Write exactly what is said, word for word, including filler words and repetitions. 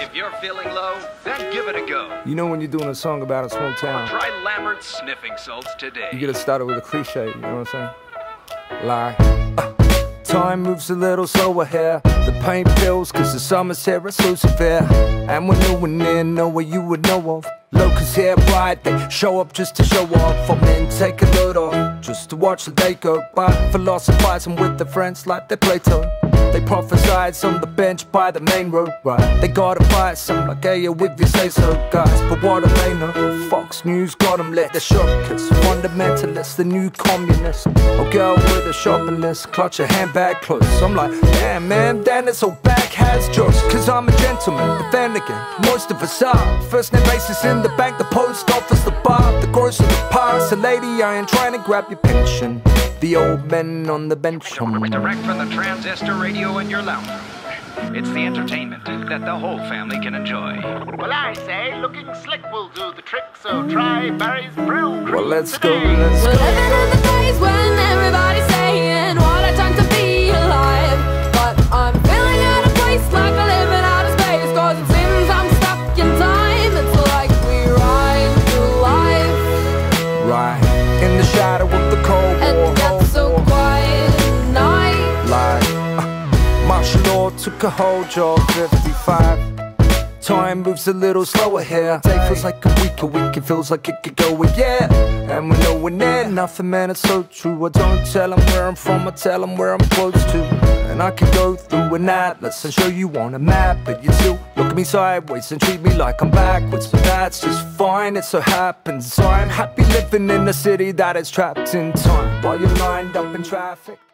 If you're feeling low, then give it a go. You know when you're doing a song about a small town, Try Lambert's sniffing salts today. you gotta start it with a cliche, you know what I'm saying? Like, uh, time moves a little slower here. The pain pills, cause the summer's here is so severe. And we're nowhere near nowhere you would know of. Locusts here bright, they show up just to show off. For men take a load off, just to watch the day go by. Philosophizing with their friends like they Plato. They prophesize on the bench by the main road, right? They got advice, I'm like, hey, yo, if you say so, guys. But what do they know? Fox News got them lit. They're shook, cause fundamentalists, the new communists. A girl with a shopping list, clutch a handbag close. I'm like, damn, man, damn, this old back has jokes. Cause I'm a gentleman, but then again, most of us are. First name basis in the bank, the post office, the bar, the grocery, the past. The lady, I ain't trying to grab your pension. The old men on the bench. Direct from the transistor radio in your lounge room. It's the entertainment that the whole family can enjoy. Well, I say looking slick will do the trick, so try Barry's Brew Cream Well, let's go, today. let's We're go. living in the days when everybody's saying what a time to be alive. But I'm feeling out of place, like I'm living out of space. Cause it seems I'm stuck in time. It's like we ride through life. Right, in the shadow of the cold And war. that's so quiet at night. Like, uh, martial law took a hold, job fifty-five. Time moves a little slower here. Day feels like a week, a week it feels like it could go a year. And we're nowhere near nothing, man, it's so true. I don't tell them where I'm from, I tell them where I'm close to. And I could go through an atlas and show you on a map, but you still look at me sideways and treat me like I'm backwards. But that's just fine, it so happens. So I'm happy living in a city that is trapped in time, while you're lined up in traffic.